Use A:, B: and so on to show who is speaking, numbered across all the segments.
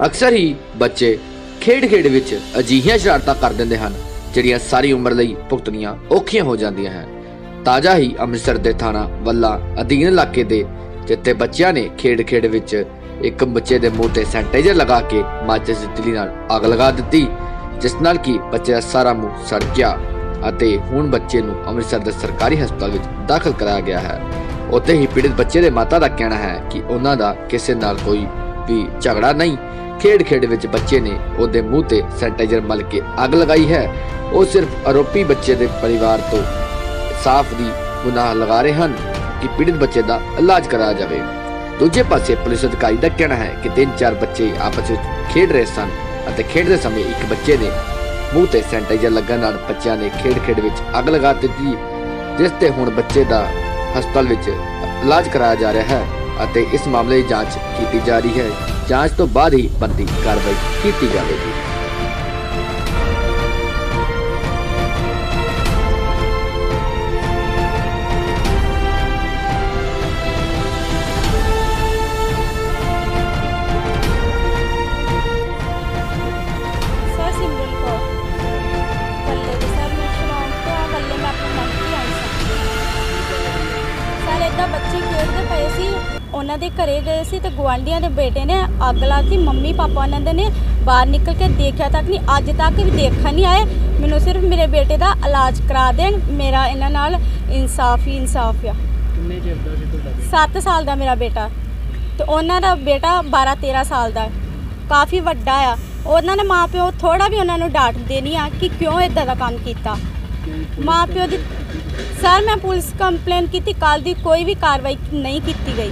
A: अक्सर ही बच्चे खेड खेड विच अजिहियां शरारतां कर दिंदे हन जिहड़ियां सारी उम्र लई भुगतणियां औखियां हो जांदियां हैं। ताज़ा ही अमृतसर दे थाना वल्ला अधीन इलाके दे जिथे बच्चियां ने खेड खेड विच एक बच्चे दे मूँह ते सैनिटाइजर लगा के माचिस दी तिली नाल अग लगा दित्ती, जिस नाल कि बच्चे दा सारा मूँह सड़ गया ਅਤੇ ਹੁਣ ਬੱਚੇ ਨੂੰ ਅੰਮ੍ਰਿਤਸਰ ਦੇ ਸਰਕਾਰੀ ਹਸਪਤਾਲ ਵਿੱਚ ਦਾਖਲ ਕਰਾਇਆ ਗਿਆ ਹੈ। ਉੱਥੇ ਹੀ ਪੀੜਿਤ ਬੱਚੇ ਦੇ ਮਾਤਾ ਦਾ ਕਹਿਣਾ ਹੈ ਕਿ ਉਹਨਾਂ ਦਾ ਕਿਸੇ ਨਾਲ ਕੋਈ ਵੀ ਝਗੜਾ ਨਹੀਂ। ਖੇਡ ਵਿੱਚ ਬੱਚੇ ਨੇ ਉਹਦੇ ਮੂੰਹ ਤੇ ਸੈਨੀਟਾਈਜ਼ਰ ਮਲ ਕੇ ਅੱਗ ਲਗਾਈ ਹੈ। ਉਹ ਸਿਰਫ ਆਰੋਪੀ ਬੱਚੇ ਦੇ ਪਰਿਵਾਰ ਤੋਂ ਸਾਫ਼ ਦੀ ਗੁਨਾਹ ਲਗਾ ਰਹੇ ਹਨ ਕਿ ਪੀੜਿਤ ਬੱਚੇ ਦਾ ਇਲਾਜ ਕਰਾਇਆ ਜਾਵੇ। ਦੂਜੇ ਪਾਸੇ ਪੁਲਿਸ ਅਧਿਕਾਰੀ ਦਾ ਕਹਿਣਾ ਹੈ ਕਿ 3-4 ਬੱਚੇ ਆਪਸ ਵਿੱਚ ਖੇਡ ਰਹੇ ਸਨ ਅਤੇ ਖੇਡਦੇ ਸਮੇਂ ਇੱਕ ਬੱਚੇ ਨੇ ਮੂੰਹ ਤੇ ਸੈਨੀਟਾਈਜ਼ਰ ਲੱਗਣ ਨਾਲ ਬੱਚਿਆਂ ਨੇ ਖੇਡ ਵਿੱਚ ਅੱਗ ਲਗਾ ਦਿੱਤੀ, ਜਿਸ ਤੇ ਹੁਣ ਬੱਚੇ ਦਾ ਹਸਪਤਾਲ ਵਿੱਚ ਇਲਾਜ ਕਰਾਇਆ ਜਾ ਰਿਹਾ ਹੈ ਅਤੇ ਇਸ ਮਾਮਲੇ ਦੀ ਜਾਂਚ ਕੀਤੀ ਜਾ ਰਹੀ ਹੈ। ਜਾਂਚ ਤੋਂ ਬਾਅਦ ਹੀ ਬਣਦੀ ਕਾਰਵਾਈ ਕੀਤੀ ਜਾਵੇਗੀ।
B: बच्चे खेलते पे सी, उन्होंने घरे गए सी ते गुआढ़ियां दे बेटे ने अग ला दी। मम्मी पापा उन्होंने ने बाहर निकल के देखा तक नहीं, अज तक भी देखा नहीं आए। मैनू सिर्फ मेरे बेटे का इलाज करा देन, मेरा इन्हां नाल इंसाफ ही इंसाफ आ। 7 साल का मेरा बेटा तो उन्हां दा बेटा 12-13 साल का, काफ़ी वड्डा आ। उन्होंने माँ प्यो थोड़ा भी उन्होंने डांट देनी आ कि क्यों इदां दा काम किया। माँ प्यो दी सर मैं पुलिस कंप्लेन की थी, कल दी कोई भी कार्रवाई नहीं की गई।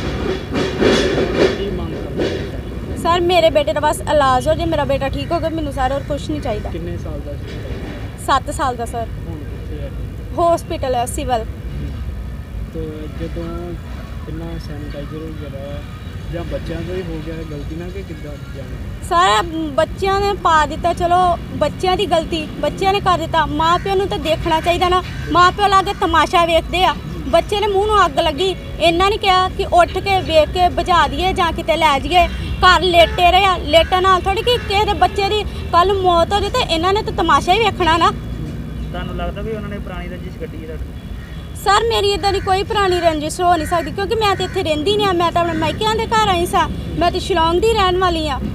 B: सर मेरे बेटे का बस इलाज हो जाए, मेरा बेटा ठीक हो गया, मैनू सर और कुछ नहीं चाहिए।
C: कितने साल का?
B: 7 साल का सर, हॉस्पिटल है सिविल।
C: तो जो सैनिटाइजर वगैरह ਜਾਂ ਬੱਚਿਆਂ ਤੋਂ ਹੀ ਹੋ ਗਿਆ ਗਲਤੀ ਨਾਲ ਕਿ ਕਿੱਦਾਂ ਜਾਣੇ?
B: ਸਾਰਾ ਬੱਚਿਆਂ ਨੇ ਪਾ ਦਿੱਤਾ, ਚਲੋ ਬੱਚਿਆਂ ਦੀ ਗਲਤੀ, ਬੱਚਿਆਂ ਨੇ ਕਰ ਦਿੱਤਾ। ਮਾਂ ਪਿਓ ਨੂੰ ਤਾਂ ਦੇਖਣਾ ਚਾਹੀਦਾ ਨਾ, ਮਾਂ ਪਿਓ ਲਾਗੇ ਤਮਾਸ਼ਾ ਵੇਖਦੇ ਆ। ਬੱਚੇ ਨੇ ਮੂੰਹ ਨੂੰ ਅੱਗ ਲੱਗੀ, ਇਹਨਾਂ ਨੇ ਕਿਹਾ ਕਿ ਉੱਠ ਕੇ ਵੇਖ ਕੇ ਬੁਝਾ ਦਈਏ ਜਾਂ ਕਿਤੇ ਲੈ ਜਾਈਏ। ਘਰ ਲੇਟੇ ਰਹੇ, ਲੇਟਣ ਨਾਲ ਥੋੜੀ ਕਿ ਕਿਸੇ ਦੇ ਬੱਚੇ ਦੀ ਕੱਲ ਮੌਤ ਹੋ ਜਾਏ ਤੇ ਇਹਨਾਂ ਨੇ ਤਾਂ ਤਮਾਸ਼ਾ ਹੀ ਵੇਖਣਾ ਨਾ।
C: ਤੁਹਾਨੂੰ ਲੱਗਦਾ ਵੀ ਉਹਨਾਂ ਨੇ ਪੁਰਾਣੀ ਰੰਜਿਸ਼ ਕੱਢੀ ਹੈ?
B: सर मेरी इदा की कोई पुरानी रंजिश हो नहीं सकती, क्योंकि मैं तो इतने रही नहीं, मैं तो अपने मायकिਆਂ के घर आई सा, मैं तो शिलोंग की रहने वाली हाँ।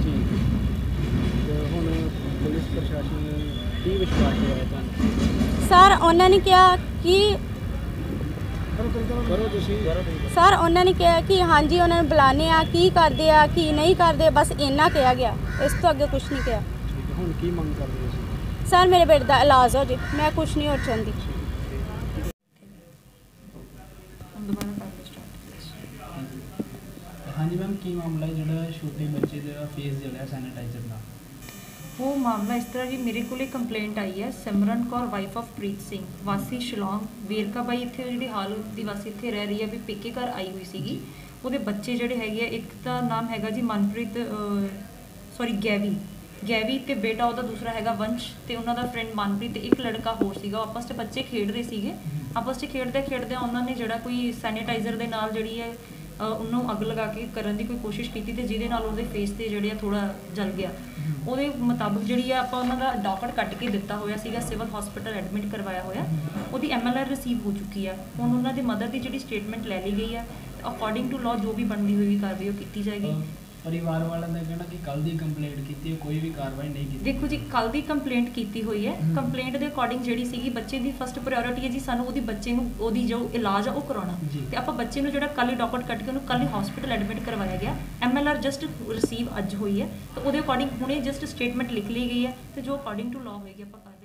B: सर उन्होंने कहा कि सर उन्होंने कहा कि हाँ जी उन्होंने बुलाने आ, की करते आ की नहीं करते, बस इन्ना कहा गया, इस तो अगे कुछ नहीं कहा। सर मेरे बेटे का इलाज हो जाए, मैं कुछ नहीं और चाहती।
C: हाँ जी मैम, की मामला है जो छोटे बच्चे का फेस जो सैनिटाइजर का?
D: वो मामला इस तरह जी, मेरे को कंप्लेंट आई है। सिमरन कौर वाइफ ऑफ प्रीत सिंह वासी शिलोंग वेरका बाई इतने जी हाल की वासी इतने रह रही है भी पेके घर आई हुई सी। वो बच्चे जोड़े है, एक का नाम है जी मनप्रीत सॉरी गैवी तो बेटा वो दूसरा है वंश, तो उन्होंने फ्रेंड मनप्रीत, एक लड़का होर सीगा। आपस में बच्चे खेड रहे थे, आपस में खेडते उन्होंने जोड़ा कोई सैनिटाइजर के नाल जी है उन्होंने अग लगा के करने की कोई कोशिश की, तो जिहदे नाल उहदे फेस से जोड़े थोड़ा जल गया। ਉਹਦੇ ਮੁਤਾਬਕ ਜਿਹੜੀ ਆ ਆਪਾਂ ਉਹਨਾਂ ਦਾ ਡਾਕਟ ਕੱਟ ਕੇ ਦਿੱਤਾ ਹੋਇਆ ਸੀਗਾ, ਸਿਵਲ ਹਸਪੀਟਲ ਐਡਮਿਟ ਕਰਵਾਇਆ ਹੋਇਆ। ਉਹਦੀ MLR ਰਿਸੀਵ ਹੋ ਚੁੱਕੀ ਆ। ਹੁਣ ਉਹਨਾਂ ਦੇ ਮਦਰ ਦੀ ਜਿਹੜੀ ਸਟੇਟਮੈਂਟ ਲੈ ਲਈ ਗਈ ਆ, ਅਕੋਰਡਿੰਗ ਟੂ ਲਾਅ ਜੋ ਵੀ ਬਣਦੀ ਹੋਈ ਕਾਰਵਾਈ ਉਹ ਕੀਤੀ ਜਾਏਗੀ।
C: परिवार वालों का कहना कि कल की कंप्लेंट की कोई भी कार्रवाई नहीं की।
D: देखो जी कल की कंप्लेंट की हुई है, कंप्लेंट के अकॉर्डिंग जी बच्चे की फस्ट प्रायोरिटी है जी सानू ओदी बच्चे नूं जो इलाज है वो कराना, तो आप बच्चे नूं जिहड़ा कल डॉक्टर कट के कल हॉस्पिटल एडमिट करवाया गया। MLR जस्ट रिसीव अज हुई है, तो वो अकॉर्डिंग हुणे जस्ट स्टेटमेंट लिख ली गई है, तो जो अकॉर्डिंग टू लॉ होएगी आप